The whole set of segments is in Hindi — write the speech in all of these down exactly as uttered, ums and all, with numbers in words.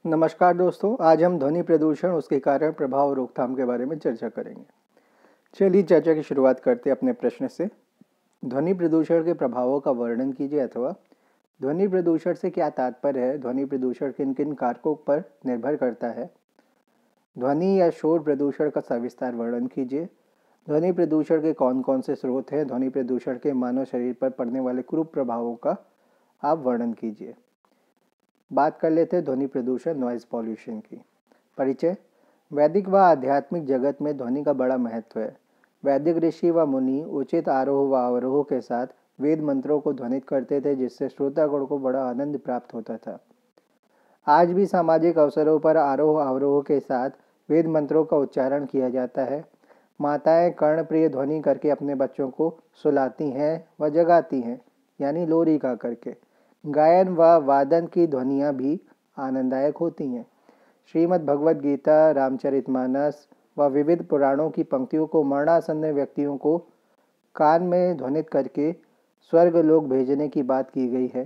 नमस्कार दोस्तों, आज हम ध्वनि प्रदूषण, उसके कारण, प्रभाव और रोकथाम के बारे में चर्चा करेंगे। चलिए चर्चा की शुरुआत करते हैं अपने प्रश्न से। ध्वनि प्रदूषण के प्रभावों का वर्णन कीजिए अथवा ध्वनि प्रदूषण से क्या तात्पर्य है, ध्वनि प्रदूषण किन किन कारकों पर निर्भर करता है। ध्वनि या शोर प्रदूषण का सविस्तार वर्णन कीजिए। ध्वनि प्रदूषण के कौन कौन से स्रोत हैं, ध्वनि प्रदूषण के मानव शरीर पर पड़ने वाले कुप्रभावों का आप वर्णन कीजिए। बात कर लेते हैं ध्वनि प्रदूषण, नॉइज पॉल्यूशन की। परिचय। वैदिक व आध्यात्मिक जगत में ध्वनि का बड़ा महत्व है। वैदिक ऋषि व मुनि उचित आरोह व अवरोह के साथ वेद मंत्रों को ध्वनित करते थे, जिससे श्रोतागण को बड़ा आनंद प्राप्त होता था। आज भी सामाजिक अवसरों पर आरोह अवरोह के साथ वेद मंत्रों का उच्चारण किया जाता है। माताएं कर्णप्रिय ध्वनि करके अपने बच्चों को सुलाती हैं व जगाती हैं, यानी लोरी गा करके। गायन व वादन की ध्वनियाँ भी आनंददायक होती हैं। श्रीमद् भगवद गीता, रामचरितमानस व विविध पुराणों की पंक्तियों को मरणासन्न व्यक्तियों को कान में ध्वनित करके स्वर्ग लोक भेजने की बात की गई है।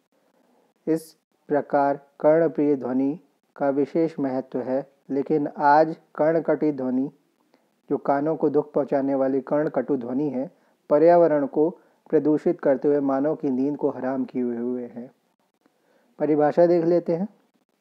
इस प्रकार कर्णप्रिय ध्वनि का विशेष महत्व है, लेकिन आज कर्णकटी ध्वनि, जो कानों को दुख पहुंचाने वाली कर्णकटु ध्वनि है, पर्यावरण को प्रदूषित करते हुए मानव की नींद को हराम किए हुए हैं। परिभाषा देख लेते हैं।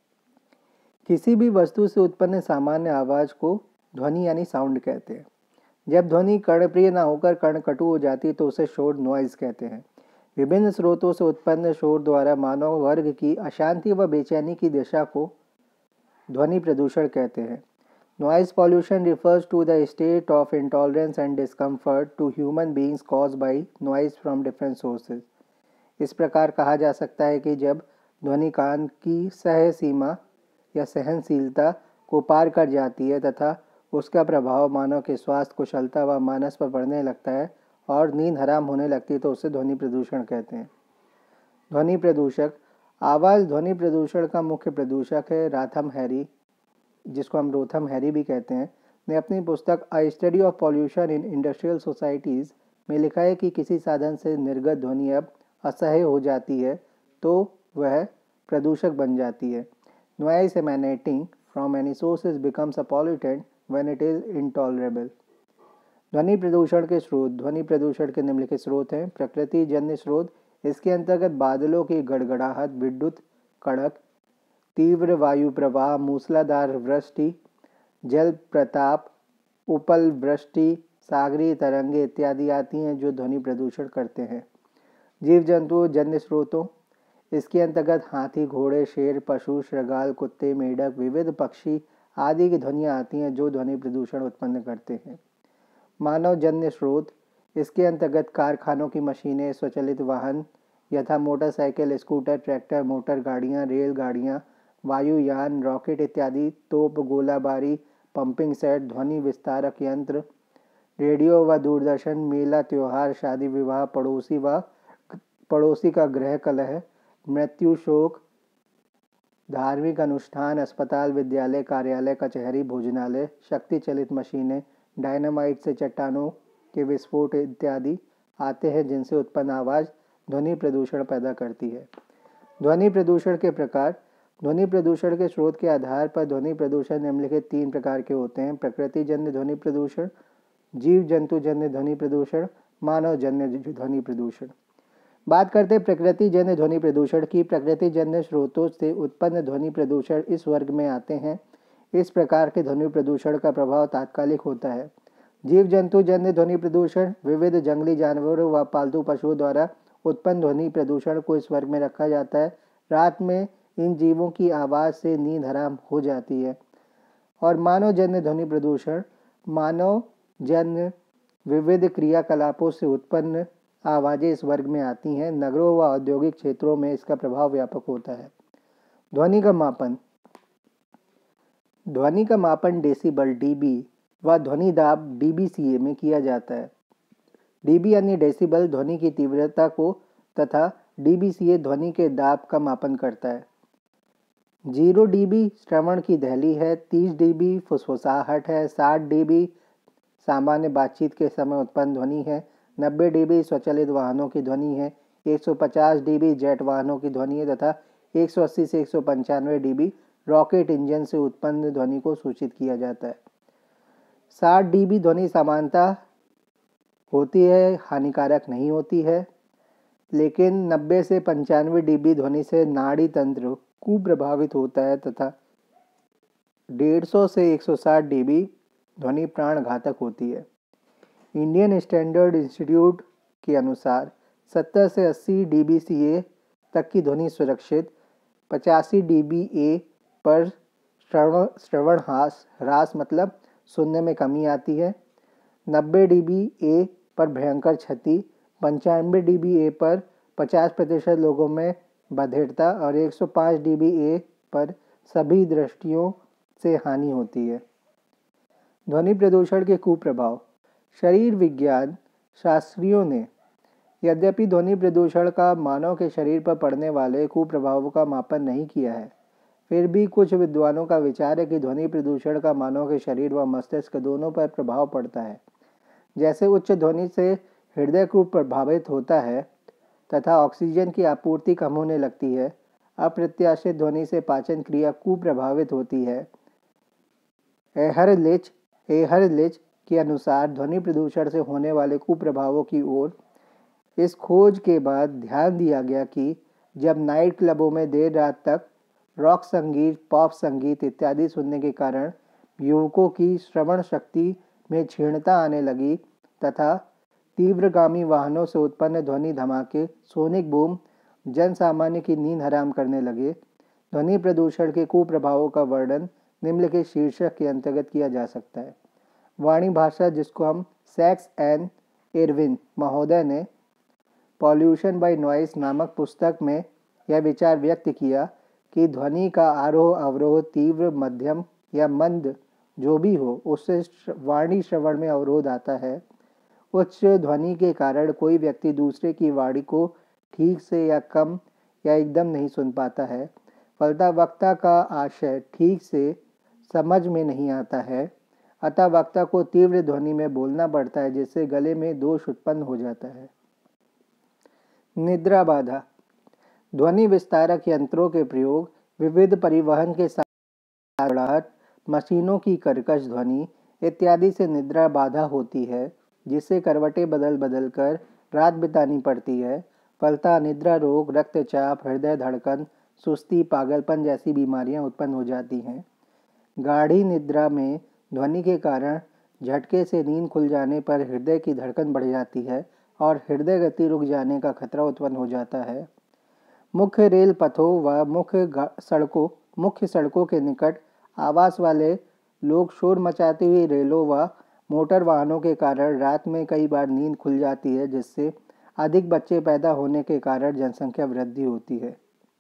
किसी भी वस्तु से उत्पन्न सामान्य आवाज को ध्वनि यानी साउंड कहते हैं। जब ध्वनि कर्णप्रिय ना होकर कर्णकटु हो जाती है तो उसे शोर, नॉइज कहते हैं। विभिन्न स्रोतों से उत्पन्न शोर द्वारा मानव वर्ग की अशांति व बेचैनी की दिशा को ध्वनि प्रदूषण कहते हैं। Noise pollution refers to the state of intolerance and discomfort to human beings caused by noise from different sources. इस प्रकार कहा जा सकता है कि जब ध्वनि कान की सह सीमा या सहनशीलता को पार कर जाती है तथा उसका प्रभाव मानव के स्वास्थ्य, कुशलता व मानस पर पड़ने लगता है और नींद हराम होने लगती है, तो उसे ध्वनि प्रदूषण कहते हैं। ध्वनि प्रदूषक। आवाज़ ध्वनि प्रदूषण का मुख्य प्रदूषक है। राथम हैरी, जिसको हम रोथम हैरी भी कहते हैं, ने अपनी पुस्तक a study of pollution in industrial societies में लिखा है कि किसी साधन से निर्गत ध्वनि अब असह्य हो जाती है तो वह प्रदूषक बन जाती है। Noise emanating from any sources becomes a pollutant when it is intolerable. ध्वनि प्रदूषण के स्रोत। ध्वनि प्रदूषण के निम्नलिखित स्रोत हैं। प्रकृति जन्य स्रोत। इसके अंतर्गत बादलों की गड़गड़ाहट, विद्युत कड़क, तीव्र वायु प्रवाह, मूसलाधार वृष्टि, जल प्रताप, उपल वृष्टि, सागरीय तरंगे इत्यादि आती हैं जो ध्वनि प्रदूषण करते हैं। जीव जंतु जन्य स्रोतों। इसके अंतर्गत हाथी, घोड़े, शेर, पशु, श्रृगाल, कुत्ते, मेढक, विविध पक्षी आदि की ध्वनियाँ आती हैं जो ध्वनि प्रदूषण उत्पन्न करते हैं। मानव जन्य स्रोत। इसके अंतर्गत कारखानों की मशीनें, स्वचालित वाहन यथा मोटरसाइकिल, स्कूटर, ट्रैक्टर, मोटर गाड़ियाँ, रेल गाड़ियाँ, वायुयान, रॉकेट इत्यादि, तोप, गोलाबारी, पंपिंग सेट, ध्वनि विस्तारक यंत्र, रेडियो व दूरदर्शन, मेला, त्योहार, शादी विवाह, पड़ोसी व पड़ोसी का गृह कलह, मृत्यु शोक, धार्मिक अनुष्ठान, अस्पताल, विद्यालय, कार्यालय, कचहरी, भोजनालय, शक्ति चलित मशीनें, डायनामाइट से चट्टानों के विस्फोट इत्यादि आते हैं जिनसे उत्पन्न आवाज़ ध्वनि प्रदूषण पैदा करती है। ध्वनि प्रदूषण के प्रकार। ध्वनि प्रदूषण के स्रोत के आधार पर ध्वनि प्रदूषण निम्नलिखित तीन प्रकार के होते हैं। प्रकृति जन्य ध्वनि प्रदूषण, जीव जंतु जन्य ध्वनि प्रदूषण, मानव जन्य ध्वनि प्रदूषण। बात करते हैं प्रकृति जन्य ध्वनि प्रदूषण की। प्रकृति जन्य स्रोतों से उत्पन्न ध्वनि प्रदूषण इस वर्ग में आते हैं। इस प्रकार के ध्वनि प्रदूषण का प्रभाव तात्कालिक होता है। जीव जंतु जन्य ध्वनि प्रदूषण। विविध जंगली जानवरों व पालतू पशुओं द्वारा उत्पन्न ध्वनि प्रदूषण को इस वर्ग में रखा जाता है। रात में इन जीवों की आवाज़ से नींद हराम हो जाती है। और मानव जन्य ध्वनि प्रदूषण। मानव जन्य विविध क्रियाकलापों से उत्पन्न आवाज़ें इस वर्ग में आती हैं। नगरों व औद्योगिक क्षेत्रों में इसका प्रभाव व्यापक होता है। ध्वनि का मापन। ध्वनि का मापन डेसिबल डीबी व ध्वनि दाब डीबीसीए में किया जाता है। डीबी यानी डेसिबल ध्वनि की तीव्रता को तथा डीबीसीए ध्वनि के दाब का मापन करता है। जीरो डीबी श्रवण की दहली है। तीस डीबी फुसफुसाहट है। साठ डीबी सामान्य बातचीत के समय उत्पन्न ध्वनि है। नब्बे डीबी स्वचालित वाहनों की ध्वनि है। एक सौ पचास डीबी जेट वाहनों की ध्वनि है तथा एक सौ अस्सी से एक सौ पंचानवे डीबी रॉकेट इंजन से उत्पन्न ध्वनि को सूचित किया जाता है। साठ डीबी ध्वनि सामान्यता होती है, हानिकारक नहीं होती है, लेकिन नब्बे से पंचानवे डीबी ध्वनि से नाड़ी तंत्र कुप्रभावित होता है तथा डेढ़ सौ से एक सौ साठ डीबी ध्वनि प्राणघातक होती है। इंडियन स्टैंडर्ड इंस्टीट्यूट के अनुसार सत्तर से अस्सी डीबीसीए तक की ध्वनि सुरक्षित, पचासी डीबीए पर श्रवण श्रवण ह्रास ह्रास मतलब सुनने में कमी आती है, नब्बे डीबीए पर भयंकर क्षति, पंचानवे डीबीए पर पचास प्रतिशत लोगों में बधिरता और एक सौ पाँच डीबीए पर सभी दृष्टियों से हानि होती है। ध्वनि प्रदूषण के कुप्रभाव। शरीर विज्ञान शास्त्रियों ने यद्यपि ध्वनि प्रदूषण का मानव के शरीर पर पड़ने वाले कुप्रभावों का मापन नहीं किया है, फिर भी कुछ विद्वानों का विचार है कि ध्वनि प्रदूषण का मानव के शरीर व मस्तिष्क दोनों पर प्रभाव पड़ता है। जैसे उच्च ध्वनि से हृदय को प्रभावित होता है तथा ऑक्सीजन की आपूर्ति कम होने लगती है, अप्रत्याशित ध्वनि से पाचन क्रिया कुप्रभावित होती है। एहरलिच एहरलिच के अनुसार ध्वनि प्रदूषण से होने वाले कुप्रभावों की ओर इस खोज के बाद ध्यान दिया गया कि जब नाइट क्लबों में देर रात तक रॉक संगीत, पॉप संगीत इत्यादि सुनने के कारण युवकों की श्रवण शक्ति में क्षीणता आने लगी तथा तीव्रगामी वाहनों से उत्पन्न ध्वनि धमाके, सोनिक बूम जन सामान्य की नींद हराम करने लगे, ध्वनि प्रदूषण के कुप्रभावों का वर्णन निम्नलिखित शीर्षक के अंतर्गत किया जा सकता है। वाणी भाषा, जिसको हम सैक्स एंड इरविन महोदय ने पॉल्यूशन बाय नॉइस नामक पुस्तक में यह विचार व्यक्त किया कि ध्वनि का आरोह अवरोह तीव्र, मध्यम या मंद जो भी हो, उससे वाणी श्रवण में अवरोध आता है। उच्च ध्वनि के कारण कोई व्यक्ति दूसरे की वाणी को ठीक से या कम या एकदम नहीं सुन पाता है, फलतः वक्ता का आशय ठीक से समझ में नहीं आता है, अतः वक्ता को तीव्र ध्वनि में बोलना पड़ता है, जिससे गले में दोष उत्पन्न हो जाता है। निद्रा बाधा। ध्वनि विस्तारक यंत्रों के प्रयोग, विविध परिवहन के साथ मशीनों की कर्कश ध्वनि इत्यादि से निद्रा बाधा होती है, जिससे करवटें बदल बदल कर रात बितानी पड़ती है। फलतः निद्रा रोग, रक्तचाप, हृदय धड़कन, सुस्ती, पागलपन जैसी बीमारियां उत्पन्न हो जाती हैं। गाढ़ी निद्रा में ध्वनि के कारण झटके से नींद खुल जाने पर हृदय की धड़कन बढ़ जाती है और हृदय गति रुक जाने का खतरा उत्पन्न हो जाता है। मुख्य रेल पथों व मुख्य सड़कों मुख्य सड़कों के निकट आवास वाले लोग शोर मचाती हुई रेलों व मोटर वाहनों के कारण रात में कई बार नींद खुल जाती है, जिससे अधिक बच्चे पैदा होने के कारण जनसंख्या वृद्धि होती है।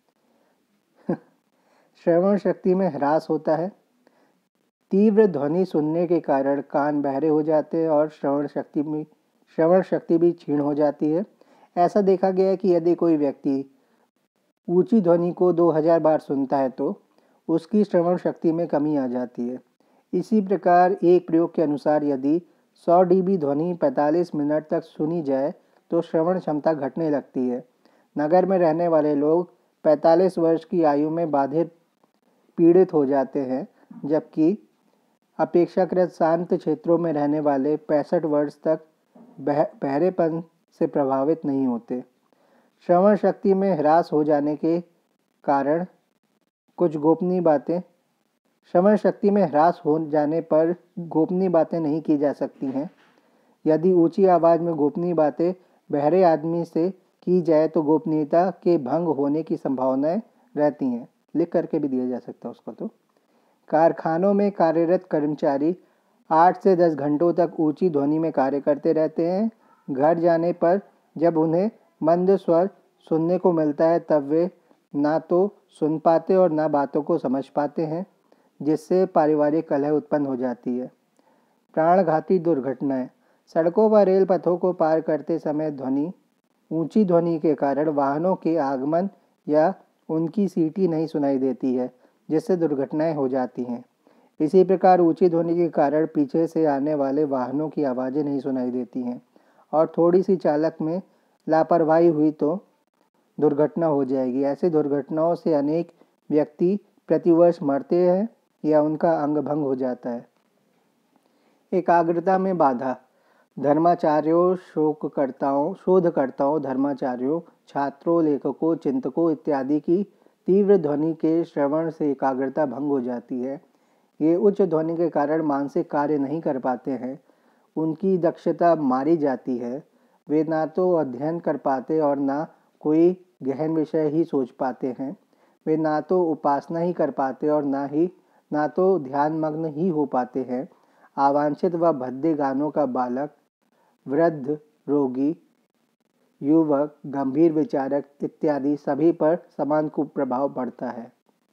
श्रवण शक्ति में ह्रास होता है। तीव्र ध्वनि सुनने के कारण कान बहरे हो जाते हैं और श्रवण शक्ति में श्रवण शक्ति भी क्षीण हो जाती है। ऐसा देखा गया है कि यदि कोई व्यक्ति ऊंची ध्वनि को दो हज़ार बार सुनता है तो उसकी श्रवण शक्ति में कमी आ जाती है। इसी प्रकार एक प्रयोग के अनुसार यदि सौ डीबी ध्वनि पैंतालीस मिनट तक सुनी जाए तो श्रवण क्षमता घटने लगती है। नगर में रहने वाले लोग पैंतालीस वर्ष की आयु में बाधित पीड़ित हो जाते हैं, जबकि अपेक्षाकृत शांत क्षेत्रों में रहने वाले पैंसठ वर्ष तक बह, बहरेपन से प्रभावित नहीं होते। श्रवण शक्ति में ह्रास हो जाने के कारण कुछ गोपनीय बातें श्रवण शक्ति में ह्रास हो जाने पर गोपनीय बातें नहीं की जा सकती हैं। यदि ऊंची आवाज़ में गोपनीय बातें बहरे आदमी से की जाए तो गोपनीयता के भंग होने की संभावनाएं रहती हैं। लिख करके भी दिया जा सकता है उसको। तो कारखानों में कार्यरत कर्मचारी आठ से दस घंटों तक ऊंची ध्वनि में कार्य करते रहते हैं। घर जाने पर जब उन्हें मंद स्वर सुनने को मिलता है तब वे ना तो सुन पाते और ना बातों को समझ पाते हैं, जिससे पारिवारिक कलह उत्पन्न हो जाती है। प्राणघाती दुर्घटनाएं। सड़कों व रेल पथों को पार करते समय ध्वनि ऊंची ध्वनि के कारण वाहनों के आगमन या उनकी सीटी नहीं सुनाई देती है, जिससे दुर्घटनाएं हो जाती हैं। इसी प्रकार ऊंची ध्वनि के कारण पीछे से आने वाले वाहनों की आवाज़ें नहीं सुनाई देती हैं और थोड़ी सी चालक में लापरवाही हुई तो दुर्घटना हो जाएगी। ऐसी दुर्घटनाओं से अनेक व्यक्ति प्रतिवर्ष मरते हैं या उनका अंग भंग हो जाता है। एकाग्रता में बाधा। धर्माचार्यों, शोधकर्ताओं शोधकर्ताओं धर्माचार्यों, छात्रों, लेखकों, चिंतकों इत्यादि की तीव्र ध्वनि के श्रवण से एकाग्रता भंग हो जाती है। ये उच्च ध्वनि के कारण मानसिक कार्य नहीं कर पाते हैं, उनकी दक्षता मारी जाती है। वे ना तो अध्ययन कर पाते और ना कोई गहन विषय ही सोच पाते हैं। वे ना तो उपासना ही कर पाते और ना ही ना तो ध्यान मग्न ही हो पाते हैं। अवांछित व भद्दे गानों का बालक, वृद्ध, रोगी, युवक, गंभीर विचारक इत्यादि सभी पर समान कुप्रभाव पड़ता है।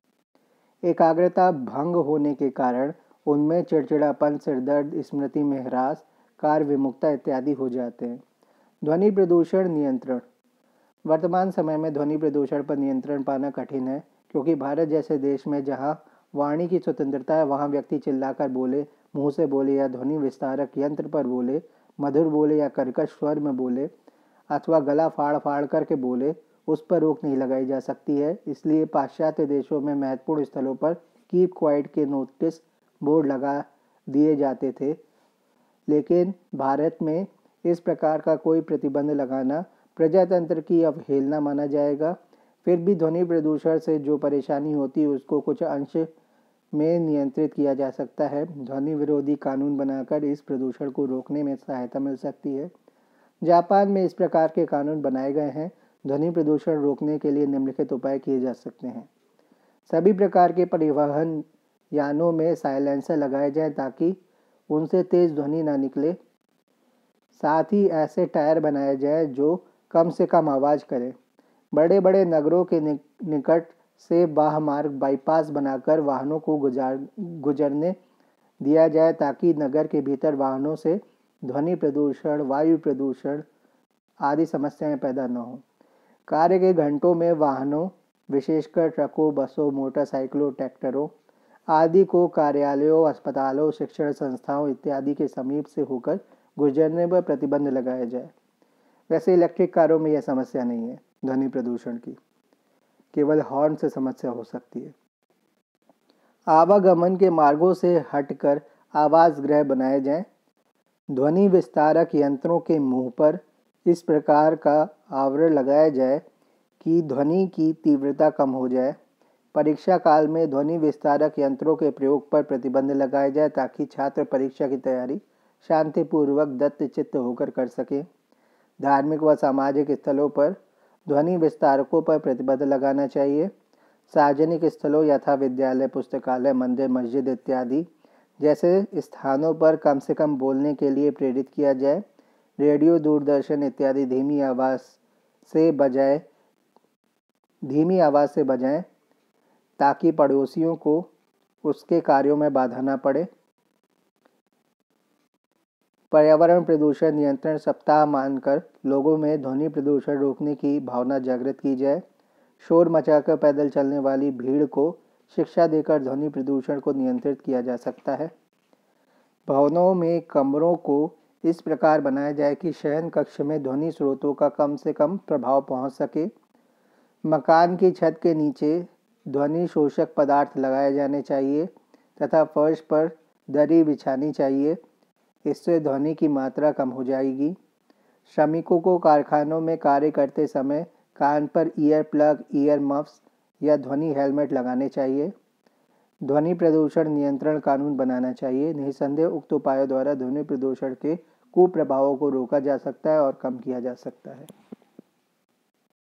एकाग्रता भंग होने के कारण उनमें चिड़चिड़ापन, सिरदर्द, स्मृति में ह्रास, कार्य विमुखता इत्यादि हो जाते हैं। ध्वनि प्रदूषण नियंत्रण। वर्तमान समय में ध्वनि प्रदूषण पर नियंत्रण पाना कठिन है, क्योंकि भारत जैसे देश में जहां वाणी की स्वतंत्रता है, वहां व्यक्ति चिल्लाकर बोले, मुंह से बोले या ध्वनि विस्तारक यंत्र पर बोले, मधुर बोले या कर्कश स्वर में बोले अथवा गला फाड़ फाड़ करके बोले, उस पर रोक नहीं लगाई जा सकती है। इसलिए पाश्चात्य देशों में महत्वपूर्ण स्थलों पर कीप क्वाइट के नोटिस बोर्ड लगा दिए जाते थे, लेकिन भारत में इस प्रकार का कोई प्रतिबंध लगाना प्रजातंत्र की अवहेलना माना जाएगा। फिर भी ध्वनि प्रदूषण से जो परेशानी होती है उसको कुछ अंश में नियंत्रित किया जा सकता है। ध्वनि विरोधी कानून बनाकर इस प्रदूषण को रोकने में सहायता मिल सकती है। जापान में इस प्रकार के कानून बनाए गए हैं। ध्वनि प्रदूषण रोकने के लिए निम्नलिखित उपाय किए जा सकते हैं। सभी प्रकार के परिवहन यानों में साइलेंसर लगाए जाएं ताकि उनसे तेज ध्वनि ना निकले। साथ ही ऐसे टायर बनाए जाएं जो कम से कम आवाज़ करें। बड़े बड़े नगरों के निकट से बाह मार्ग बाईपास बनाकर वाहनों को गुजार गुजरने दिया जाए ताकि नगर के भीतर वाहनों से ध्वनि प्रदूषण, वायु प्रदूषण आदि समस्याएं पैदा न हो। कार्य के घंटों में वाहनों, विशेषकर ट्रकों, बसों, मोटरसाइकिलों, ट्रैक्टरों आदि को कार्यालयों, अस्पतालों, शिक्षण संस्थाओं इत्यादि के समीप से होकर गुजरने पर प्रतिबंध लगाया जाए। वैसे इलेक्ट्रिक कारों में यह समस्या नहीं है ध्वनि प्रदूषण की, केवल हॉर्न से समस्या हो सकती है। आवागमन के मार्गों से हटकर आवास गृह बनाए जाएं। ध्वनि विस्तारक यंत्रों के मुंह पर इस प्रकार का आवरण लगाया जाए कि ध्वनि की तीव्रता कम हो जाए। परीक्षा काल में ध्वनि विस्तारक यंत्रों के प्रयोग पर प्रतिबंध लगाया जाए ताकि छात्र परीक्षा की तैयारी शांतिपूर्वक दत्तचित्त होकर कर सकें। धार्मिक व सामाजिक स्थलों पर ध्वनि विस्तारकों पर प्रतिबंध लगाना चाहिए। सार्वजनिक स्थलों यथा विद्यालय, पुस्तकालय, मंदिर, मस्जिद इत्यादि जैसे स्थानों पर कम से कम बोलने के लिए प्रेरित किया जाए। रेडियो, दूरदर्शन इत्यादि धीमी आवाज़ से बजाय धीमी आवाज़ से बजाएं ताकि पड़ोसियों को उसके कार्यों में बाधा न पड़े। पर्यावरण प्रदूषण नियंत्रण सप्ताह मानकर लोगों में ध्वनि प्रदूषण रोकने की भावना जागृत की जाए। शोर मचाकर पैदल चलने वाली भीड़ को शिक्षा देकर ध्वनि प्रदूषण को नियंत्रित किया जा सकता है। भवनों में कमरों को इस प्रकार बनाया जाए कि शयन कक्ष में ध्वनि स्रोतों का कम से कम प्रभाव पहुंच सके। मकान की छत के नीचे ध्वनि शोषक पदार्थ लगाए जाने चाहिए तथा फर्श पर दरी बिछानी चाहिए। इससे ध्वनि की मात्रा कम हो जाएगी। श्रमिकों को कारखानों में कार्य करते समय कान per ear plug, year muffs या ध्वनि हेलमेट लगाने चाहिए। ध्वनि प्रदूषण नियंत्रण कानून बनाना चाहिए। निसंदेह उक्त उपायों द्वारा ध्वनि प्रदूषण के कुप्रभावों को रोका जा सकता है और कम किया जा सकता है।